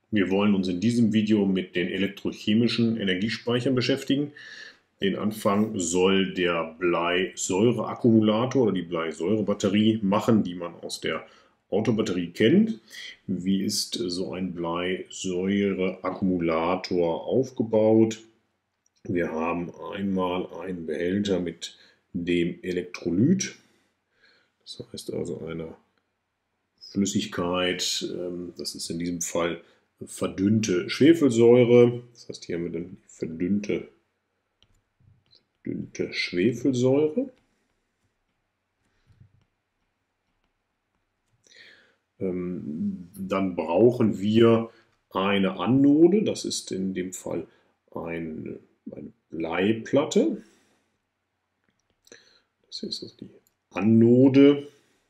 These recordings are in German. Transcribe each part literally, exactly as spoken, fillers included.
Wir wollen uns in diesem Video mit den elektrochemischen Energiespeichern beschäftigen. Den Anfang soll der Bleisäureakkumulator oder die Bleisäurebatterie machen, die man aus der Autobatterie kennt. Wie ist so ein Bleisäureakkumulator aufgebaut? Wir haben einmal einen Behälter mit dem Elektrolyt, das heißt also eine Flüssigkeit, das ist in diesem Fall verdünnte Schwefelsäure, das heißt hier haben wir dann verdünnte, verdünnte Schwefelsäure. Dann brauchen wir eine Anode, das ist in dem Fall eine, eine Bleiplatte. Das ist also die Anode,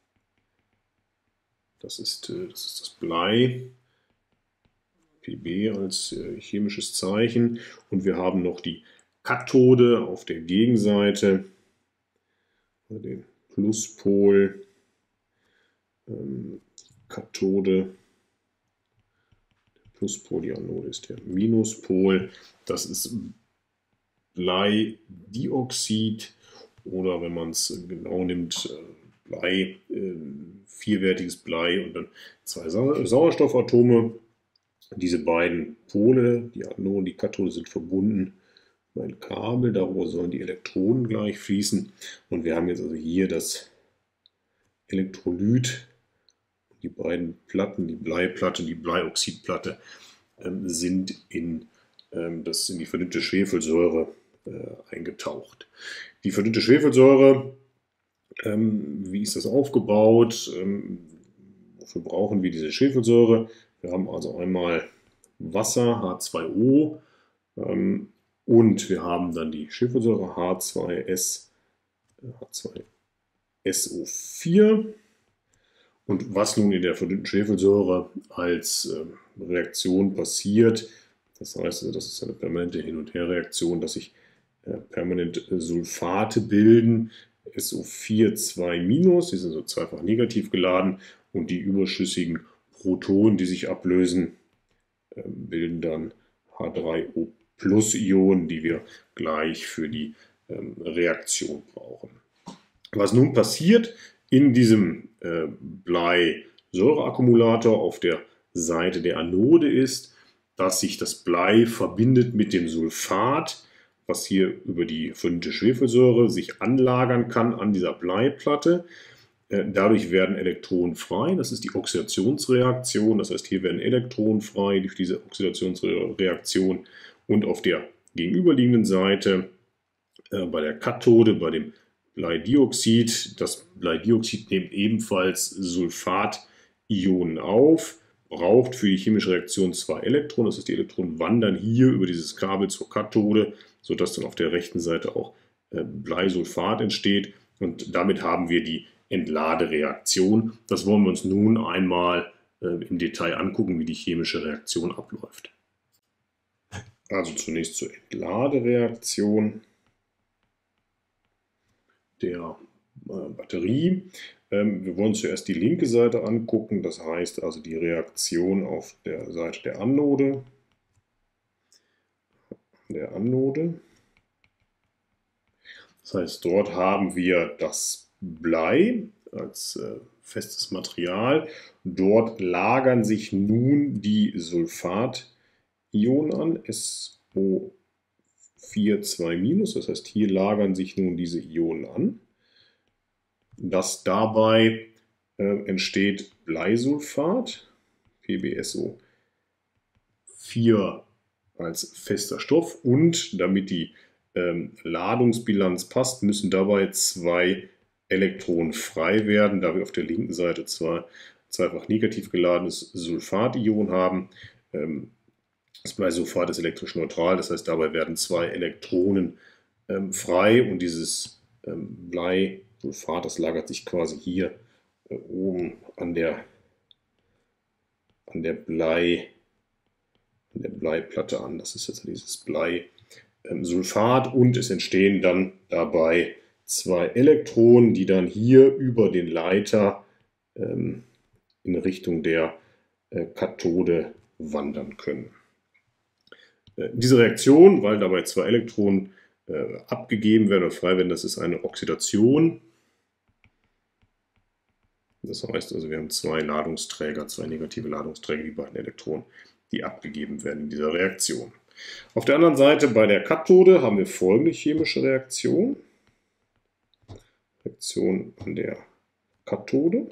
das ist, das ist das Blei, P B als chemisches Zeichen, und wir haben noch die Kathode auf der Gegenseite, den Pluspol, ähm, Kathode, der Pluspol, die Anode ist der Minuspol, das ist Bleidioxid oder wenn man es genau nimmt, Blei, äh, vierwertiges Blei und dann zwei Sau Sauerstoffatome. Diese beiden Pole, die Anode und die Kathode, sind verbunden über ein Kabel, darüber sollen die Elektronen gleich fließen. Und wir haben jetzt also hier das Elektrolyt. Die beiden Platten, die Bleiplatte und die Bleioxidplatte, ähm, sind in, ähm, das, in die verdünnte Schwefelsäure äh, eingetaucht. Die verdünnte Schwefelsäure, ähm, wie ist das aufgebaut? Ähm, wofür brauchen wir diese Schwefelsäure? Wir haben also einmal Wasser, H zwei O, ähm, und wir haben dann die Schwefelsäure H zwei S, H zwei S O vier. Und was nun in der verdünnten Schwefelsäure als äh, Reaktion passiert, das heißt, das ist eine permanente Hin- und Her-Reaktion, dass sich äh, permanent äh, Sulfate bilden, S O vier zwei minus, die sind so zweifach negativ geladen, und die überschüssigen Protonen, die sich ablösen, äh, bilden dann H drei O plus Ionen, die wir gleich für die ähm, Reaktion brauchen. Was nun passiert in diesem äh, Bleisäureakkumulator auf der Seite der Anode ist, dass sich das Blei verbindet mit dem Sulfat, was hier über die verdünnte Schwefelsäure sich anlagern kann an dieser Bleiplatte. Äh, dadurch werden Elektronen frei, das ist die Oxidationsreaktion, das heißt, hier werden Elektronen frei durch diese Oxidationsreaktion, und auf der gegenüberliegenden Seite äh, bei der Kathode, bei dem Bleidioxid. Das Bleidioxid nimmt ebenfalls Sulfationen auf, braucht für die chemische Reaktion zwei Elektronen. Das heißt, die Elektronen wandern hier über dieses Kabel zur Kathode, sodass dann auf der rechten Seite auch Bleisulfat entsteht. Und damit haben wir die Entladereaktion. Das wollen wir uns nun einmal im Detail angucken, wie die chemische Reaktion abläuft. Also zunächst zur Entladereaktion der äh, Batterie. Ähm, wir wollen zuerst die linke Seite angucken, das heißt also die Reaktion auf der Seite der Anode. Der Anode. Das heißt, dort haben wir das Blei als äh, festes Material. Dort lagern sich nun die Sulfationen an, S O vier zwei minus, das heißt, hier lagern sich nun diese Ionen an. Das dabei äh, entsteht Bleisulfat, P b S O vier als fester Stoff, und damit die ähm, Ladungsbilanz passt, müssen dabei zwei Elektronen frei werden, da wir auf der linken Seite zwei, zweifach negativ geladenes Sulfation haben. Ähm, Das Bleisulfat ist elektrisch neutral, das heißt, dabei werden zwei Elektronen ähm, frei, und dieses ähm, Bleisulfat, das lagert sich quasi hier äh, oben an der, an, der Blei, an der Bleiplatte an. Das ist jetzt dieses Bleisulfat, ähm, und es entstehen dann dabei zwei Elektronen, die dann hier über den Leiter ähm, in Richtung der äh, Kathode wandern können. Äh, diese Reaktion, weil dabei zwei Elektronen äh, abgegeben werden oder frei werden, das ist eine Oxidation. Das heißt also, wir haben zwei Ladungsträger, zwei negative Ladungsträger, die beiden Elektronen, die abgegeben werden in dieser Reaktion. Auf der anderen Seite bei der Kathode haben wir folgende chemische Reaktion. Reaktion an der Kathode.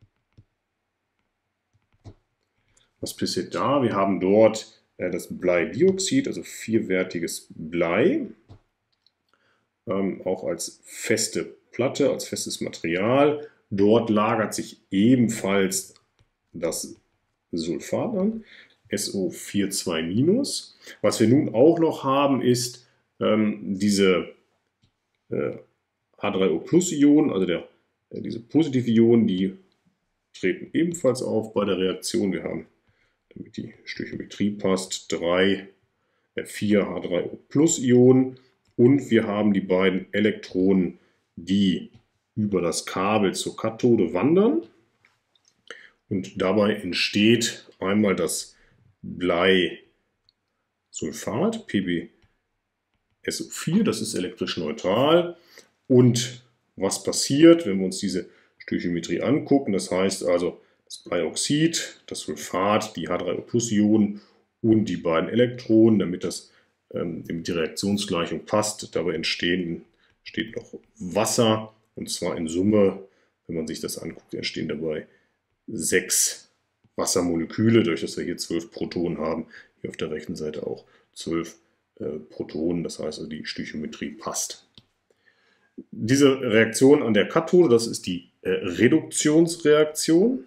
Was passiert da? Wir haben dort äh, das Bleidioxid, also vierwertiges Blei, ähm, auch als feste Platte, als festes Material. Dort lagert sich ebenfalls das Sulfat an, S O vier zwei minus. Was wir nun auch noch haben, ist ähm, diese äh, H drei O Plus Ionen, also der, äh, diese positive Ionen, die treten ebenfalls auf bei der Reaktion. Wir haben, damit die Stöchiometrie passt, drei, äh, vier H drei O Plus Ionen und wir haben die beiden Elektronen, die über das Kabel zur Kathode wandern. Und dabei entsteht einmal das Bleisulfat, P b S O vier, das ist elektrisch neutral. Und was passiert, wenn wir uns diese Stöchiometrie angucken? Das heißt also, das Bleioxid, das Sulfat, die H drei O Plus Ionen und die beiden Elektronen, damit, das, ähm, damit die Reaktionsgleichung passt. Dabei entstehen, entsteht noch Wasser, und zwar in Summe, wenn man sich das anguckt, entstehen dabei sechs Wassermoleküle, durch das wir hier zwölf Protonen haben, hier auf der rechten Seite auch zwölf äh, Protonen, das heißt also die Stöchiometrie passt. Diese Reaktion an der Kathode, das ist die äh, Reduktionsreaktion.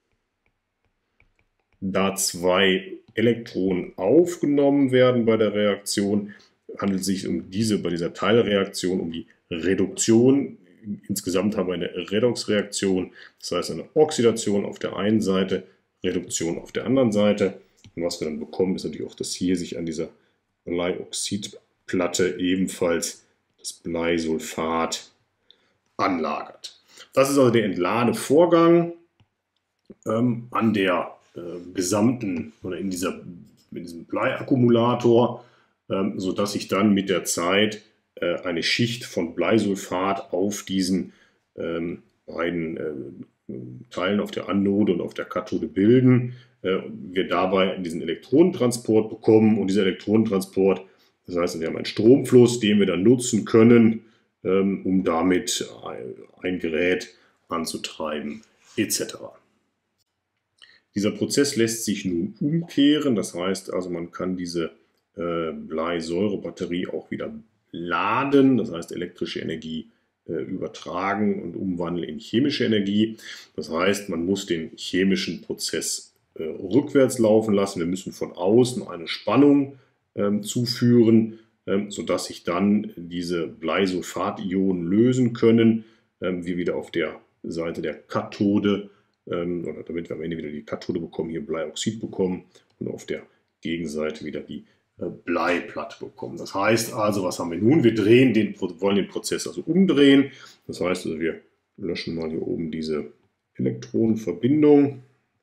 Da zwei Elektronen aufgenommen werden bei der Reaktion, handelt es sich um diese, bei dieser Teilreaktion um die Reduktion. Insgesamt haben wir eine Redoxreaktion, das heißt eine Oxidation auf der einen Seite, Reduktion auf der anderen Seite. Und was wir dann bekommen, ist natürlich auch, dass hier sich an dieser Bleioxidplatte ebenfalls das Bleisulfat anlagert. Das ist also der Entladevorgang ähm, an der äh, gesamten oder in, dieser, in diesem Bleiakkumulator, ähm, sodass sich dann mit der Zeit äh, eine Schicht von Bleisulfat auf diesen ähm, beiden äh, Teilen auf der Anode und auf der Kathode bilden. Äh, wir dabei diesen Elektronentransport bekommen und dieser Elektronentransport, das heißt, wir haben einen Stromfluss, den wir dann nutzen können, ähm, um damit ein, ein Gerät anzutreiben, et cetera. Dieser Prozess lässt sich nun umkehren, das heißt also, man kann diese äh, Bleisäurebatterie auch wieder laden, das heißt elektrische Energie äh, übertragen und umwandeln in chemische Energie. Das heißt, man muss den chemischen Prozess äh, rückwärts laufen lassen. Wir müssen von außen eine Spannung äh, zuführen, äh, sodass sich dann diese Bleisulfat-Ionen lösen können, äh, wir wieder auf der Seite der Kathode, äh, oder damit wir am Ende wieder die Kathode bekommen, hier Bleioxid bekommen und auf der Gegenseite wieder die Bleiplatte bekommen. Das heißt also, was haben wir nun? Wir drehen den, wollen den Prozess also umdrehen. Das heißt also, wir löschen mal hier oben diese Elektronenverbindung.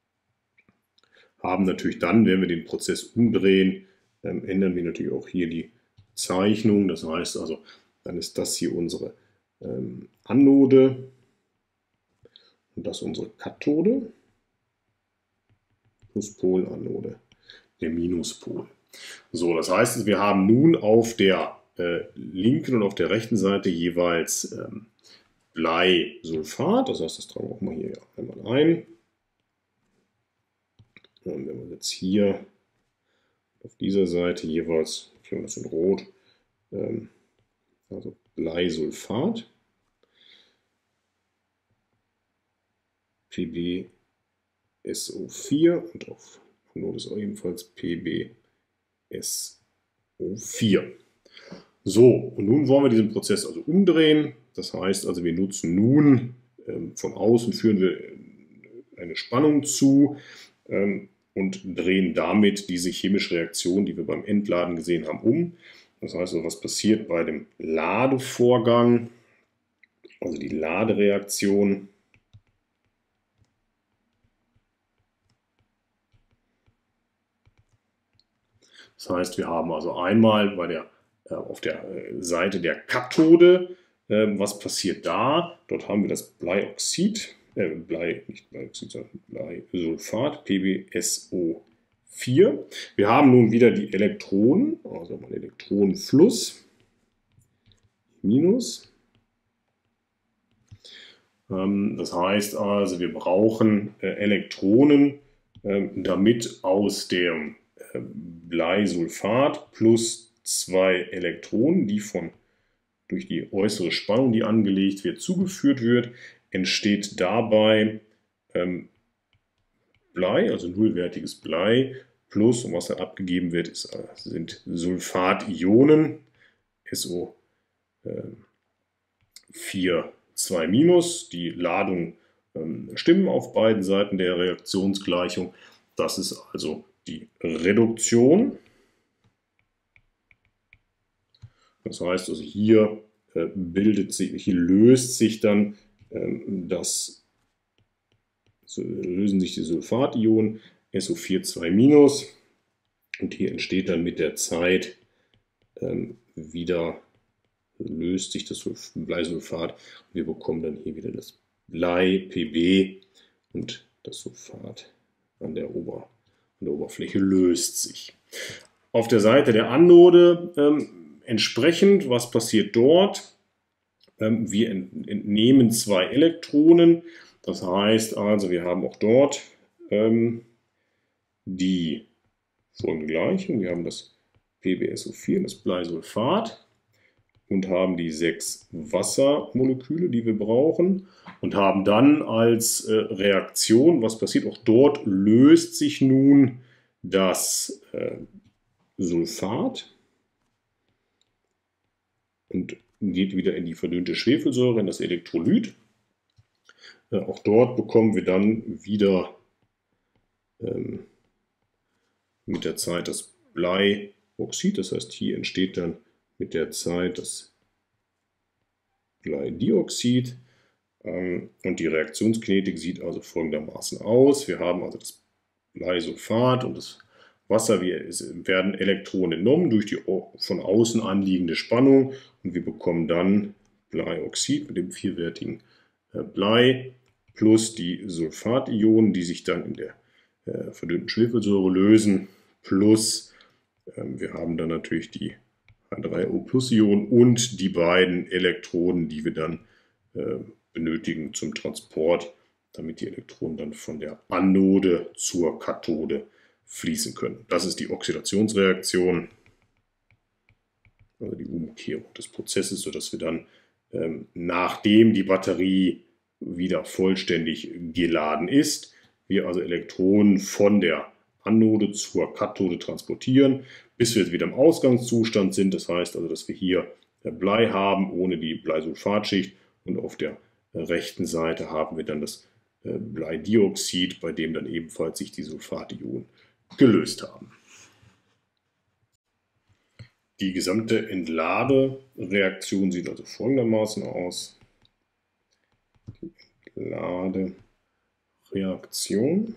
Haben natürlich dann, wenn wir den Prozess umdrehen, ähm, ändern wir natürlich auch hier die Zeichnung. Das heißt also, dann ist das hier unsere ähm, Anode und das unsere Kathode. Pluspol, Anode, der Minuspol. So, das heißt, wir haben nun auf der äh, linken und auf der rechten Seite jeweils ähm, Bleisulfat. Das heißt, das tragen wir auch mal hier einmal ein. Und wenn wir jetzt hier auf dieser Seite jeweils, ich mache das in Rot, ähm, also Bleisulfat, P b S O vier und auf Anode ist auch ebenfalls P b S O vier. So, und nun wollen wir diesen Prozess also umdrehen. Das heißt also, wir nutzen nun, ähm, von außen führen wir eine Spannung zu ähm, und drehen damit diese chemische Reaktion, die wir beim Entladen gesehen haben, um. Das heißt also, was passiert bei dem Ladevorgang, also die Ladereaktion. Das heißt, wir haben also einmal bei der, äh, auf der Seite der Kathode, äh, was passiert da? Dort haben wir das Bleioxid, äh, Blei, nicht Bleioxid, sondern Bleisulfat, P b S O vier. Wir haben nun wieder die Elektronen, also mal Elektronenfluss, Minus. Ähm, das heißt also, wir brauchen äh, Elektronen, äh, damit aus dem äh, Bleisulfat plus zwei Elektronen, die von durch die äußere Spannung, die angelegt wird, zugeführt wird, entsteht dabei ähm, Blei, also nullwertiges Blei, plus, und was dann abgegeben wird, ist, sind Sulfationen, S O vier zwei minus. Die Ladungen ähm, stimmen auf beiden Seiten der Reaktionsgleichung. Das ist also die Reduktion. Das heißt also, hier äh, bildet sich, hier löst sich dann ähm, das, so lösen sich die Sulfationen S O vier zwei minus und hier entsteht dann mit der Zeit ähm, wieder, löst sich das Bleisulfat und wir bekommen dann hier wieder das Blei, P b, und das Sulfat an der, Ober, an der Oberfläche löst sich. Auf der Seite der Anode ähm, entsprechend, was passiert dort? Ähm, wir entnehmen zwei Elektronen. Das heißt also, wir haben auch dort ähm, die folgende Gleichung. Wir haben das P b S O vier, das Bleisulfat, und haben die sechs Wassermoleküle, die wir brauchen, und haben dann als äh, Reaktion, was passiert, auch dort löst sich nun das äh, Sulfat und geht wieder in die verdünnte Schwefelsäure, in das Elektrolyt. Äh, auch dort bekommen wir dann wieder ähm, mit der Zeit das Bleioxid, das heißt, hier entsteht dann mit der Zeit das Bleidioxid. Ähm, und die Reaktionskinetik sieht also folgendermaßen aus. Wir haben also das Bleisulfat und das Wasser, wir, es werden Elektronen entnommen durch die von außen anliegende Spannung und wir bekommen dann Bleioxid mit dem vierwertigen äh, Blei plus die Sulfationen, die sich dann in der äh, verdünnten Schwefelsäure lösen, plus äh, wir haben dann natürlich die H drei O Plus Ionen und die beiden Elektronen, die wir dann äh, benötigen zum Transport, damit die Elektronen dann von der Anode zur Kathode fließen können. Das ist die Oxidationsreaktion, also die Umkehrung des Prozesses, sodass wir dann, ähm, nachdem die Batterie wieder vollständig geladen ist, wir also Elektronen von der Anode zur Kathode transportieren, bis wir jetzt wieder im Ausgangszustand sind. Das heißt also, dass wir hier Blei haben ohne die Bleisulfatschicht und auf der rechten Seite haben wir dann das Bleidioxid, bei dem dann ebenfalls sich die Sulfationen gelöst haben. Die gesamte Entladereaktion sieht also folgendermaßen aus. Die Entladereaktion.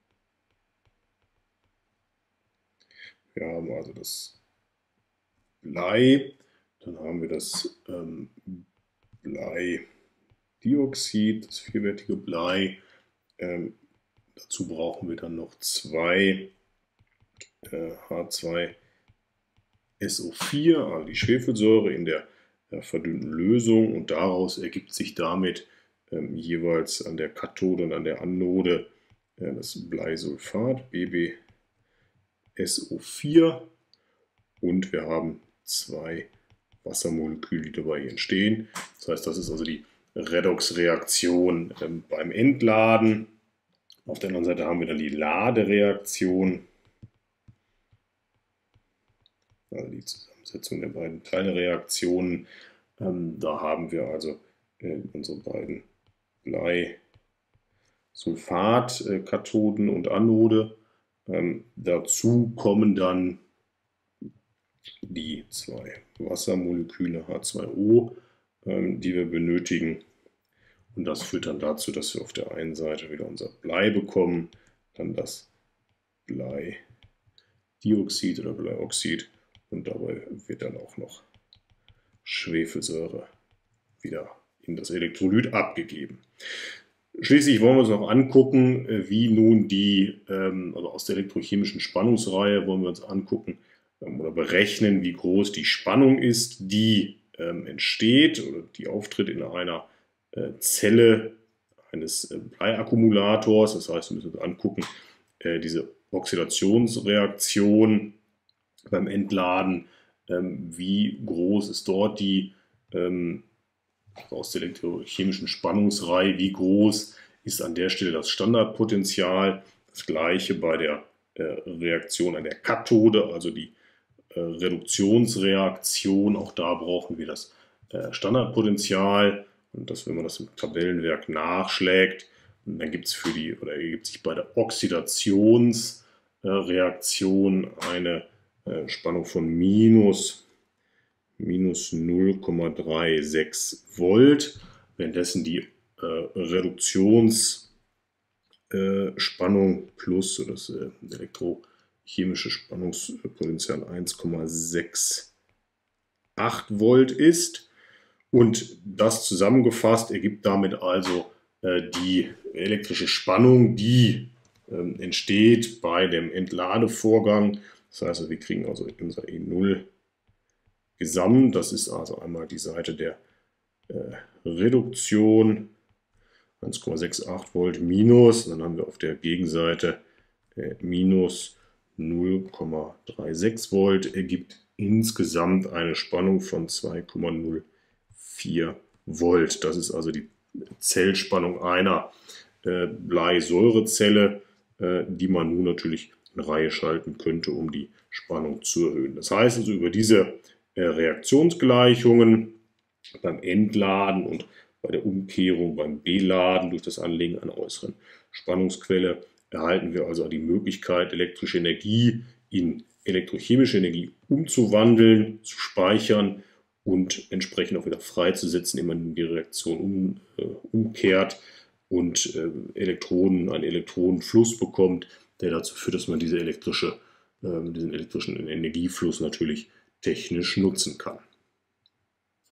Wir haben also das Blei, dann haben wir das ähm, Bleidioxid, das vierwertige Blei. Ähm, dazu brauchen wir dann noch zwei äh, H zwei S O vier, also die Schwefelsäure in der äh, verdünnten Lösung, und daraus ergibt sich damit ähm, jeweils an der Kathode und an der Anode äh, das Bleisulfat, B b S O vier, und wir haben zwei Wassermoleküle, die dabei entstehen. Das heißt, das ist also die Redoxreaktion ähm, beim Entladen. Auf der anderen Seite haben wir dann die Ladereaktion, also die Zusammensetzung der beiden Teilreaktionen. Ähm, da haben wir also äh, unsere beiden Bleisulfat-Kathoden und Anode. Ähm, dazu kommen dann die zwei Wassermoleküle H zwei O, ähm, die wir benötigen. Und das führt dann dazu, dass wir auf der einen Seite wieder unser Blei bekommen, dann das Bleidioxid Dioxid oder Bleioxid und dabei wird dann auch noch Schwefelsäure wieder in das Elektrolyt abgegeben. Schließlich wollen wir uns noch angucken, wie nun die, also aus der elektrochemischen Spannungsreihe wollen wir uns angucken oder berechnen, wie groß die Spannung ist, die entsteht oder die auftritt in einer Zelle eines Bleiakkumulators. Das heißt, wir müssen uns angucken, diese Oxidationsreaktion beim Entladen, wie groß ist dort die aus der elektrochemischen Spannungsreihe, wie groß ist an der Stelle das Standardpotential. Das gleiche bei der äh, Reaktion an der Kathode, also die äh, Reduktionsreaktion. Auch da brauchen wir das äh, Standardpotential. Und das, wenn man das im Tabellenwerk nachschlägt, dann gibt es für die, oder ergibt sich bei der Oxidationsreaktion eine äh, Spannung von minus minus null Komma sechsunddreißig Volt, währenddessen die äh, Reduktionsspannung äh, plus oder das äh, elektrochemische Spannungspotential eins Komma sechsundachtzig Volt ist. Und das zusammengefasst ergibt damit also äh, die elektrische Spannung, die äh, entsteht bei dem Entladevorgang. Das heißt, wir kriegen also unser E null Gesamt, das ist also einmal die Seite der äh, Reduktion, eins Komma achtundsechzig Volt minus, dann haben wir auf der Gegenseite äh, minus null Komma sechsunddreißig Volt, ergibt insgesamt eine Spannung von zwei Komma null vier Volt. Das ist also die Zellspannung einer äh, Bleisäurezelle, äh, die man nun natürlich in Reihe schalten könnte, um die Spannung zu erhöhen. Das heißt also, über diese Reaktionsgleichungen beim Entladen und bei der Umkehrung beim Beladen durch das Anlegen einer äußeren Spannungsquelle erhalten wir also die Möglichkeit, elektrische Energie in elektrochemische Energie umzuwandeln, zu speichern und entsprechend auch wieder freizusetzen, wenn man die Reaktion um, äh, umkehrt und äh, Elektronen, einen Elektronenfluss bekommt, der dazu führt, dass man diese elektrische, äh, diesen elektrischen Energiefluss natürlich technisch nutzen kann.